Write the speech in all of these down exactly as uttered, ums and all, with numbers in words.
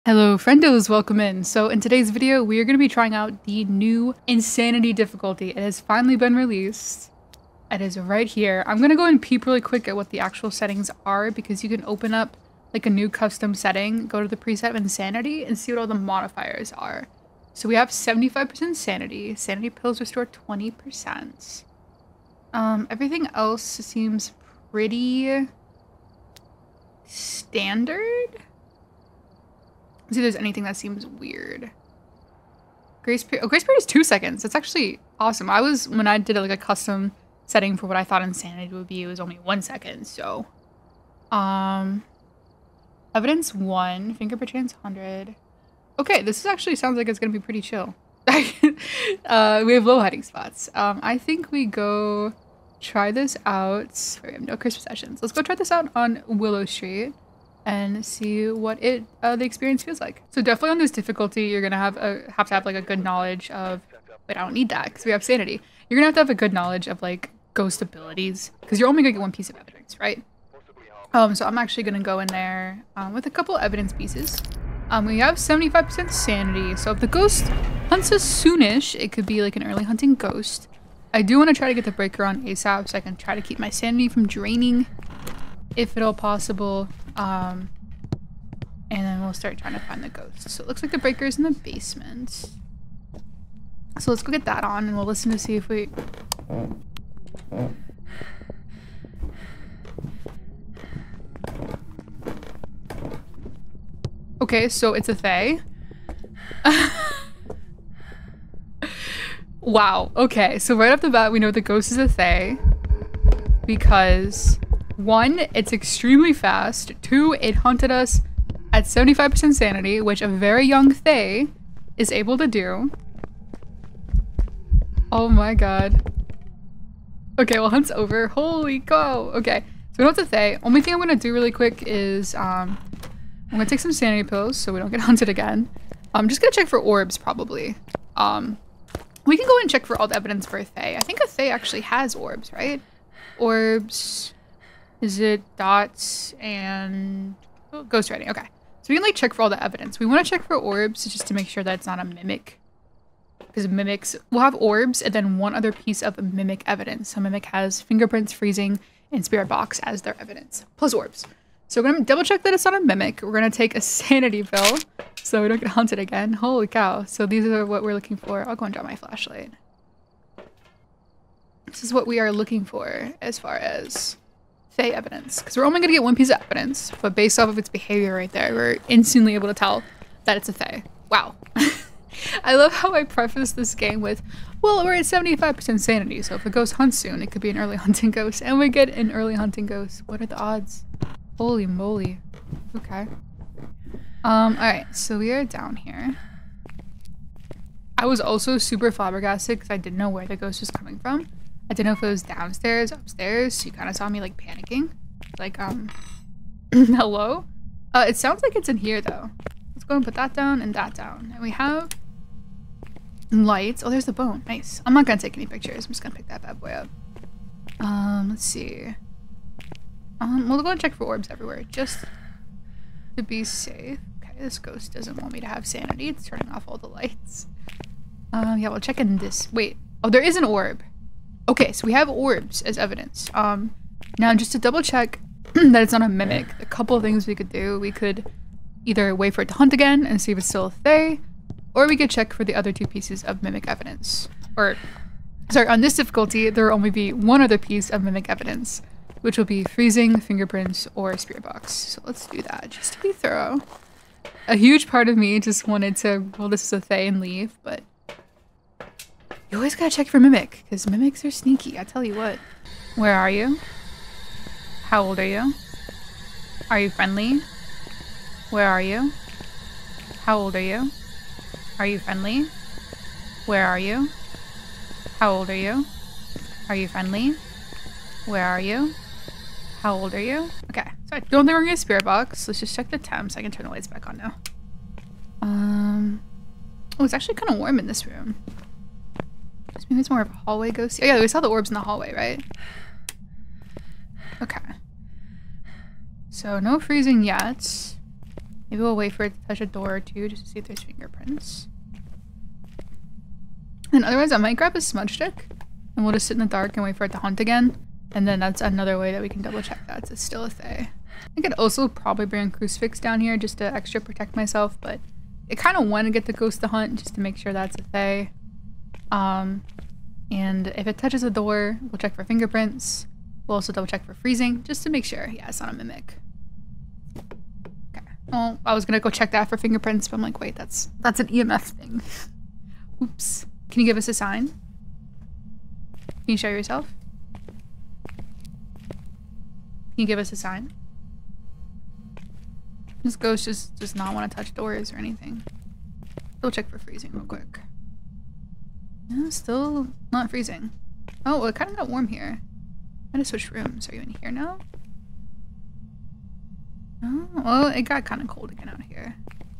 Hello friendos, welcome in. So in today's video, we are going to be trying out the new Insanity difficulty. It has finally been released. It is right here. I'm going to go and peep really quick at what the actual settings are because you can open up like a new custom setting, go to the preset of Insanity and see what all the modifiers are. So we have seventy-five percent sanity. Sanity pills restore twenty percent. Um, everything else seems pretty standard. See if there's anything that seems weird. Grace period. Oh, grace period is two seconds. That's actually awesome. I was, when I did like a custom setting for what I thought Insanity would be, it was only one second. So, um, evidence one, fingerprint chance one hundred. Okay, this is actually sounds like it's gonna be pretty chill. uh, we have low hiding spots. Um, I think we go try this out. Sorry, we have no Christmas sessions. Let's go try this out on Willow Street and see what it uh, the experience feels like. So definitely on this difficulty, you're gonna have a have to have like a good knowledge of. Wait, I don't need that because we have sanity. You're gonna have to have a good knowledge of like ghost abilities because you're only gonna get one piece of evidence, right? Um, so I'm actually gonna go in there um, with a couple evidence pieces. Um, we have seventy-five percent sanity, so if the ghost hunts us soonish, it could be like an early hunting ghost. I do want to try to get the breaker on ASAP so I can try to keep my sanity from draining, if at all possible. Um, and then we'll start trying to find the ghost. So it looks like the breaker is in the basement. So let's go get that on and we'll listen to see if we... Okay, so it's a Fae. Wow, okay, so right off the bat we know the ghost is a Fae because one, it's extremely fast. Two, it hunted us at seventy-five percent sanity, which a very young Fae is able to do. Oh my god. Okay, well, hunt's over. Holy cow. Okay, so we know it's a Fae. Only thing I'm gonna do really quick is um, I'm gonna take some sanity pills so we don't get hunted again. I'm just gonna check for orbs probably. Um, we can go and check for all the evidence for a Fae. I think a Fae actually has orbs, right? Orbs. Is it dots and oh, ghost writing? Okay, so we can like check for all the evidence. We want to check for orbs just to make sure that it's not a mimic, because mimics will have orbs and then one other piece of mimic evidence. So mimic has fingerprints, freezing, and spirit box as their evidence plus orbs. So we're gonna double check that it's not a mimic. We're gonna take a sanity pill so we don't get hunted again. Holy cow! So these are what we're looking for. I'll go and draw my flashlight. This is what we are looking for as far as Fae evidence, because we're only gonna get one piece of evidence, but based off of its behavior right there, we're instantly able to tell that it's a Fae. Wow. I love how I preface this game with, well, we're at seventy-five percent sanity, so if a ghost hunts soon, it could be an early hunting ghost, and we get an early hunting ghost. What are the odds? Holy moly. Okay. Um, alright, so we are down here. I was also super flabbergasted because I didn't know where the ghost was coming from. I didn't know if it was downstairs, upstairs. So you kind of saw me like panicking. Like, um, hello? Uh, it sounds like it's in here though. Let's go and put that down and that down. And we have lights. Oh, there's the bone. Nice. I'm not gonna take any pictures. I'm just gonna pick that bad boy up. Um, let's see. Um, we'll go and check for orbs everywhere just to be safe. Okay, this ghost doesn't want me to have sanity. It's turning off all the lights. Um, yeah, we'll check in this. Wait. Oh, there is an orb. Okay, so we have orbs as evidence. Um, now just to double check that it's not a mimic, a couple of things we could do. We could either wait for it to hunt again and see if it's still a Fae, or we could check for the other two pieces of mimic evidence. Or, sorry, on this difficulty, there will only be one other piece of mimic evidence, which will be freezing, fingerprints, or spirit box. So let's do that, just to be thorough. A huge part of me just wanted to roll this as a Fae and leave, but you always gotta check for mimic, because mimics are sneaky, I tell you what. Where are you? How old are you? Are you friendly? Where are you? How old are you? Are you friendly? Where are you? How old are you? Are you friendly? Where are you? How old are you? Okay, so I don't think we're gonna get a spirit box. Let's just check the temps. I can turn the lights back on now. Um, oh, it's actually kind of warm in this room. Maybe it's more of a hallway ghost. Oh yeah, we saw the orbs in the hallway, right? Okay. So no freezing yet. Maybe we'll wait for it to touch a door or two just to see if there's fingerprints. And otherwise I might grab a smudge stick and we'll just sit in the dark and wait for it to hunt again. And then that's another way that we can double check that it's still a Fae. I could also probably bring a crucifix down here just to extra protect myself, but I kind of want to get the ghost to hunt just to make sure that's a Fae. Um, and if it touches a door, we'll check for fingerprints. We'll also double check for freezing just to make sure. Yeah, it's not a mimic. Okay. Well, I was gonna go check that for fingerprints, but I'm like, wait, that's that's an E M F thing. Oops. Can you give us a sign? Can you show yourself? Can you give us a sign? This ghost just does not want to touch doors or anything. We'll check for freezing real quick. No, still not freezing. Oh, well, it kind of got warm here. I'm gonna switch rooms. Are you in here now? Oh, well, it got kind of cold again out here.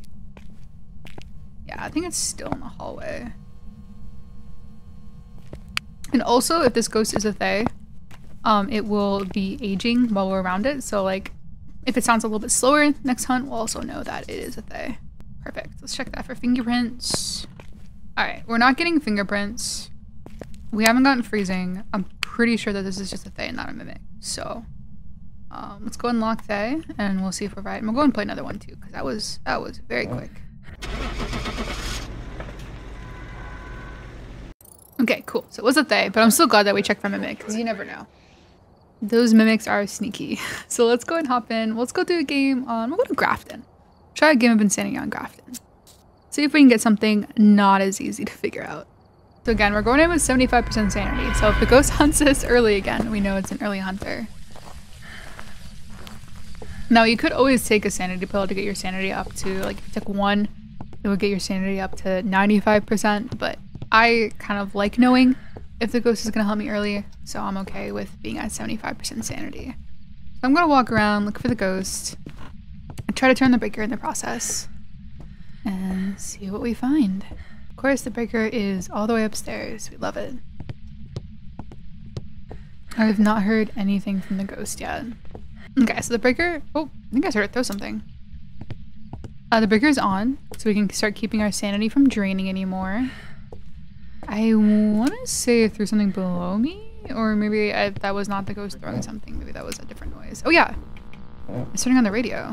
Yeah, I think it's still in the hallway. And also, if this ghost is a Fae, um, it will be aging while we're around it. So, like, if it sounds a little bit slower next hunt, we'll also know that it is a Fae. Perfect. Let's check that for fingerprints. Alright, we're not getting fingerprints. We haven't gotten freezing. I'm pretty sure that this is just a Fae and not a mimic. So, um, let's go and lock Fae, and we'll see if we're right. And we'll go and play another one too, because that was that was very quick. Okay, cool. So it was a Fae, but I'm still glad that we checked for mimic, because you never know. Those mimics are sneaky. So let's go and hop in. Let's go do a game on, we'll go to Grafton. Try a game of Insanity on Grafton. See if we can get something not as easy to figure out. So again, we're going in with seventy-five percent sanity. So if the ghost hunts us early again, we know it's an early hunter. Now you could always take a sanity pill to get your sanity up to, like if you took one, it would get your sanity up to ninety-five percent, but I kind of like knowing if the ghost is going to help me early, so I'm okay with being at seventy-five percent sanity. So I'm going to walk around, look for the ghost, and try to turn the breaker in the process, and see what we find. Of course, the breaker is all the way upstairs. We love it. I've not heard anything from the ghost yet. Okay, so the breaker... Oh, I think I heard it throw something. Uh, the breaker is on, so we can start keeping our sanity from draining anymore. I want to say it threw something below me, or maybe I, that was not the ghost throwing something. Maybe that was a different noise. Oh yeah, it's turning on the radio.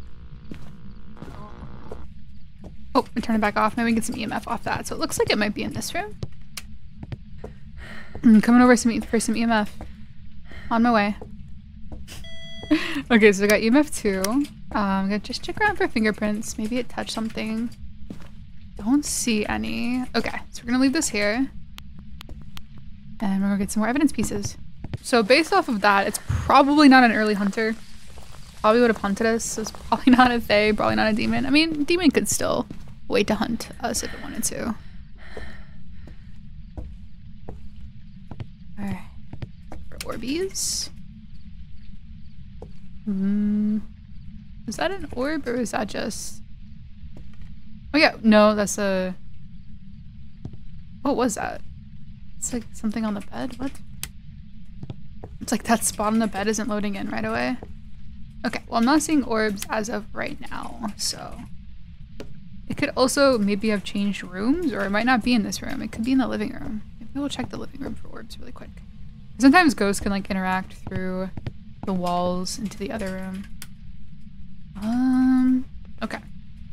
Oh, we turn it back off. Maybe we can get some E M F off that. So it looks like it might be in this room. I'm coming over some, for some E M F. On my way. Okay, so I got E M F two. Um, I'm gonna just check around for fingerprints. Maybe it touched something. Don't see any. Okay, so we're gonna leave this here. And we're gonna get some more evidence pieces. So based off of that, it's probably not an early hunter. Probably would have hunted us, so it's probably not a Fae, probably not a demon. I mean, demon could still wait to hunt us if it wanted to. Alright. For Orbeez. Hmm. Is that an orb or is that just... Oh yeah, no, that's a... What was that? It's like something on the bed? What? It's like that spot on the bed isn't loading in right away. Okay, well I'm not seeing orbs as of right now, so... It could also maybe have changed rooms, or it might not be in this room. It could be in the living room. Maybe we'll check the living room for orbs really quick. Sometimes ghosts can like interact through the walls into the other room. Um, okay.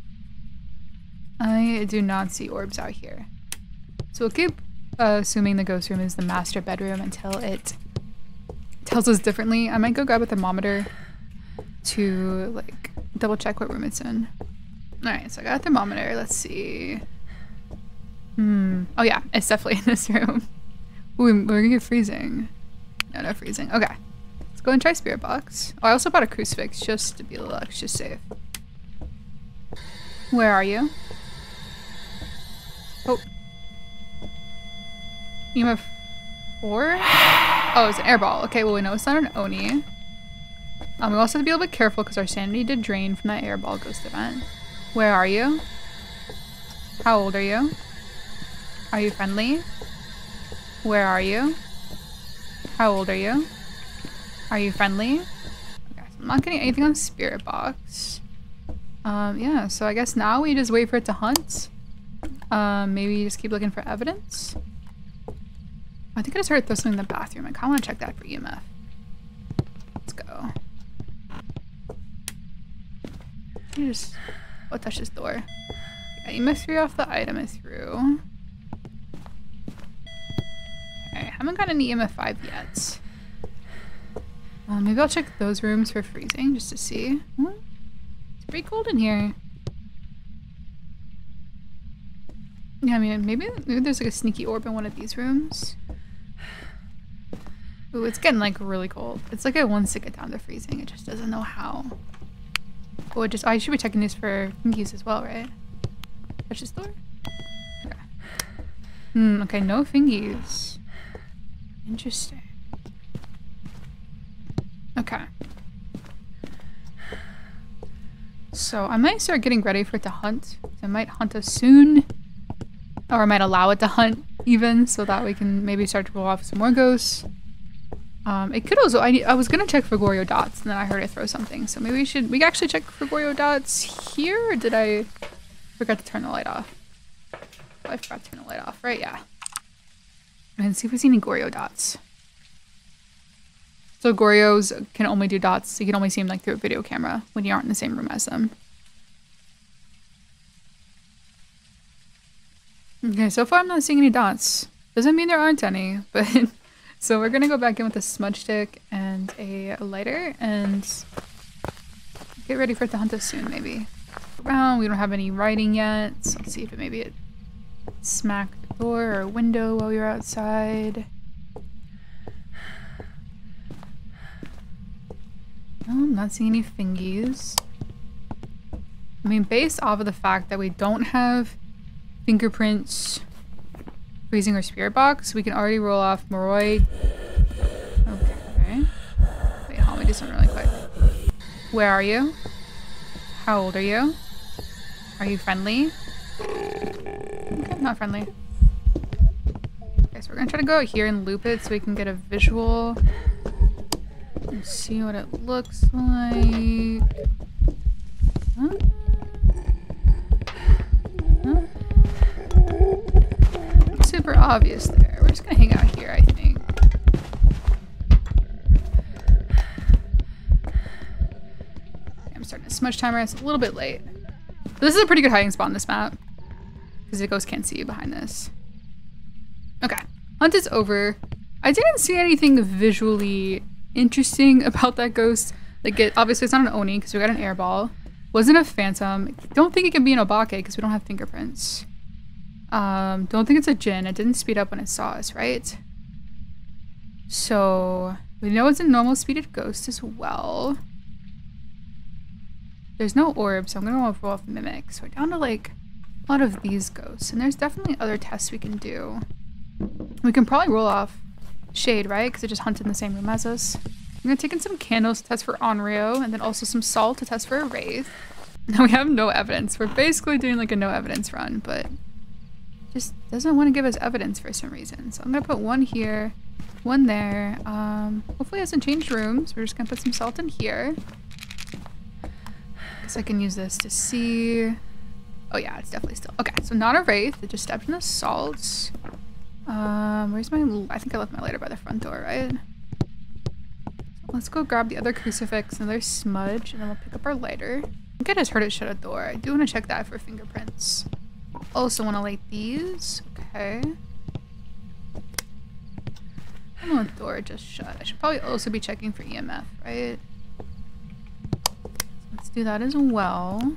I do not see orbs out here. So we'll keep uh, assuming the ghost room is the master bedroom until it tells us differently. I might go grab a thermometer to like double check what room it's in. Alright, so I got a thermometer. Let's see. Hmm. Oh yeah, it's definitely in this room. Ooh, we're gonna get freezing. No, no freezing. Okay. Let's go and try Spirit Box. Oh, I also bought a crucifix just to be a little extra safe. Where are you? Oh. E M F four? Oh, it's an airball. Okay, well we know it's not an Oni. Um, we also have to be a little bit careful because our sanity did drain from that airball ghost event. Where are you? How old are you? Are you friendly? Where are you? How old are you? Are you friendly? Okay, so I'm not getting anything on Spirit Box. Um, yeah, so I guess now we just wait for it to hunt. Um, maybe just keep looking for evidence. I think I just heard it throw something in the bathroom. I kind of want to check that for E M F. Let's go. You just... Oh, touch this door. Yeah, E M F three off the item is through. Okay, haven't got any E M F five yet. Um, maybe I'll check those rooms for freezing just to see. Hmm? It's pretty cold in here. Yeah, I mean, maybe, maybe there's like a sneaky orb in one of these rooms. Ooh, it's getting like really cold. It's like it wants to get down to freezing. It just doesn't know how. Oh, it just, oh, I should be checking these for fingies as well, right? Touch this door? Okay. Hmm, okay, no fingies. Interesting. Okay. So I might start getting ready for it to hunt. It might hunt us soon. Or I might allow it to hunt even, so that we can maybe start to roll off some more ghosts. Um, it could also, I, I was gonna check for Goryo dots, and then I heard it throw something. So maybe we should, we can actually check for Goryo dots here, or did I forget to turn the light off? Oh, I forgot to turn the light off, right? Yeah. And see if we see any Goryo dots. So Goryos can only do dots. You can only see them like through a video camera when you aren't in the same room as them. Okay, so far I'm not seeing any dots. Doesn't mean there aren't any, but so we're gonna go back in with a smudge stick and a lighter and get ready for it to hunt us soon, maybe. Around, we don't have any writing yet, so let's see if it maybe it smacked the door or a window while we were outside. No, I'm not seeing any fingies. I mean, based off of the fact that we don't have fingerprints, freezing, or spirit box, we can already roll off Moroi. Okay. Wait, hold on, let me do something really quick. Where are you? How old are you? Are you friendly? Okay, not friendly. Okay, so we're gonna try to go out here and loop it so we can get a visual and see what it looks like. Huh? Huh? Super obvious there. We're just gonna hang out here, I think. Okay, I'm starting a smudge timer. It's a little bit late. But this is a pretty good hiding spot on this map because the ghost can't see you behind this. Okay, hunt is over. I didn't see anything visually interesting about that ghost. Like, it obviously it's not an Oni because we got an airball. Wasn't a phantom. Don't think it can be an Obake because we don't have fingerprints. Um, don't think it's a Jinn. It didn't speed up when it saw us, right? So we know it's a normal speeded ghost as well. There's no orb, so I'm gonna roll off Mimic. So we're down to like a lot of these ghosts, and there's definitely other tests we can do. We can probably roll off Shade, right? Because it just hunted in the same room as us. I'm gonna take in some candles to test for Onryo, and then also some salt to test for a Wraith. Now we have no evidence. We're basically doing like a no evidence run, but just doesn't want to give us evidence for some reason. So I'm gonna put one here, one there. Um, hopefully it hasn't changed rooms. We're just gonna put some salt in here. Guess I can use this to see. Oh yeah, it's definitely still. Okay, so not a Wraith. It just stepped in the salt. Um, where's my, I think I left my lighter by the front door, right? So let's go grab the other crucifix, another smudge, and then we'll pick up our lighter. I think I just heard it shut a door. I do want to check that for fingerprints. Also want to light these. Okay. I don't know what door just shut. I should probably also be checking for E M F, right? So let's do that as well.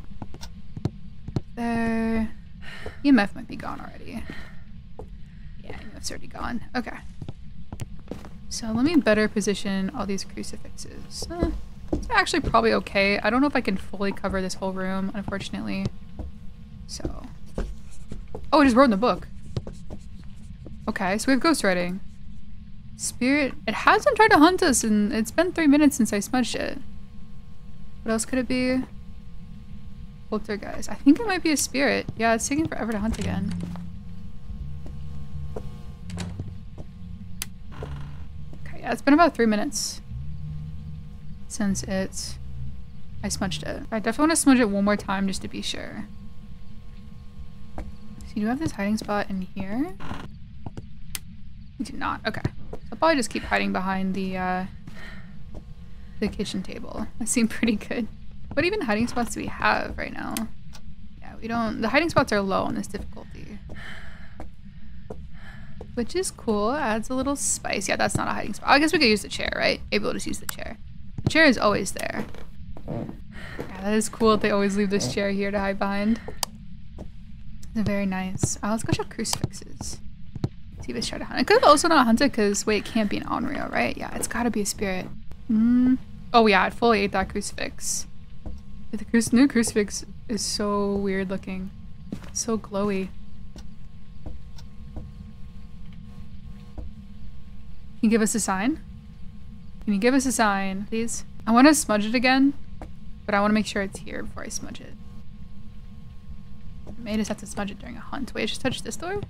There. E M F might be gone already. Yeah, E M F's already gone. Okay. So let me better position all these crucifixes. Uh, it's actually probably okay. I don't know if I can fully cover this whole room, unfortunately. So. Oh, it just wrote in the book. Okay, so we have ghostwriting. Spirit. It hasn't tried to hunt us, and it's been three minutes since I smudged it. What else could it be? Poltergeist. I think it might be a spirit. Yeah, it's taking forever to hunt again. Okay, yeah, it's been about three minutes since it I smudged it. I definitely want to smudge it one more time just to be sure. So you do have this hiding spot in here? You do not. Okay. So I'll probably just keep hiding behind the uh, the kitchen table. That seemed pretty good. What even hiding spots do we have right now? Yeah, we don't. The hiding spots are low on this difficulty. Which is cool. Adds a little spice. Yeah, that's not a hiding spot. I guess we could use the chair, right? Maybe we'll just use the chair. The chair is always there. Yeah, that is cool that they always leave this chair here to hide behind. They're very nice. Oh, let's go check crucifixes. See if it's try to hunt. It could have also not hunted because, wait, it can't be an Onryo, right? Yeah, it's gotta be a spirit. Mm. Oh yeah, it fully ate that crucifix. The cru new crucifix is so weird looking. So glowy. Can you give us a sign? Can you give us a sign, please? I want to smudge it again, but I want to make sure it's here before I smudge it. I may just have to smudge it during a hunt. Wait, I just touched this door?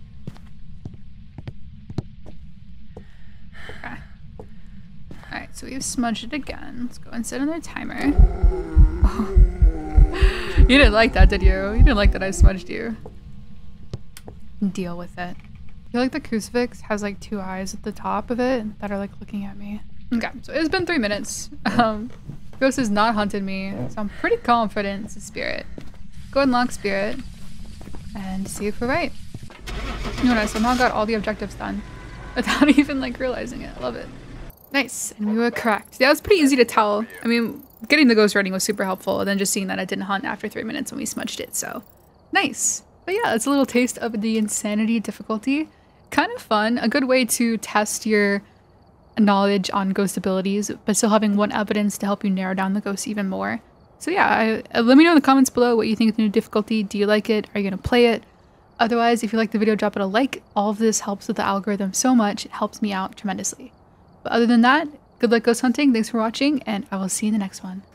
Okay. Alright, so we've smudged it again. Let's go and set another timer. Oh. You didn't like that, did you? You didn't like that I smudged you. Deal with it. I feel like the crucifix has like two eyes at the top of it that are like looking at me. Okay, so it's been three minutes. Um, Ghost has not hunted me, so I'm pretty confident it's a spirit. Go ahead and lock spirit and see if we're right. You know what, I somehow got all the objectives done without even like realizing it. I love it. Nice, and we were correct. Yeah, it was pretty easy to tell. I mean, getting the ghost rating was super helpful, and then just seeing that it didn't hunt after three minutes when we smudged it, so nice. But yeah, it's a little taste of the insanity difficulty. Kind of fun, a good way to test your knowledge on ghost abilities, but still having one evidence to help you narrow down the ghost even more. So yeah, I, let me know in the comments below what you think of the new difficulty. Do you like it? Are you going to play it? Otherwise, if you like the video, drop it a like. All of this helps with the algorithm so much. It helps me out tremendously. But other than that, good luck ghost hunting. Thanks for watching, and I will see you in the next one.